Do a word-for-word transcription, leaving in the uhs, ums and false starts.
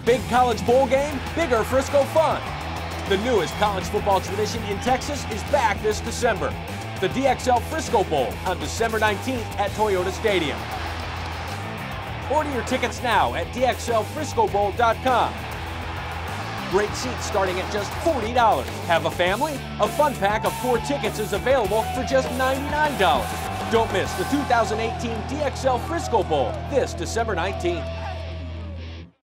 Big college bowl game, bigger Frisco fun. The newest college football tradition in Texas is back this December. The D X L Frisco Bowl on December nineteenth at Toyota Stadium. Order your tickets now at D X L Frisco Bowl dot com. Great seats starting at just forty dollars. Have a family? A fun pack of four tickets is available for just ninety-nine dollars. Don't miss the two thousand eighteen D X L Frisco Bowl this December nineteenth.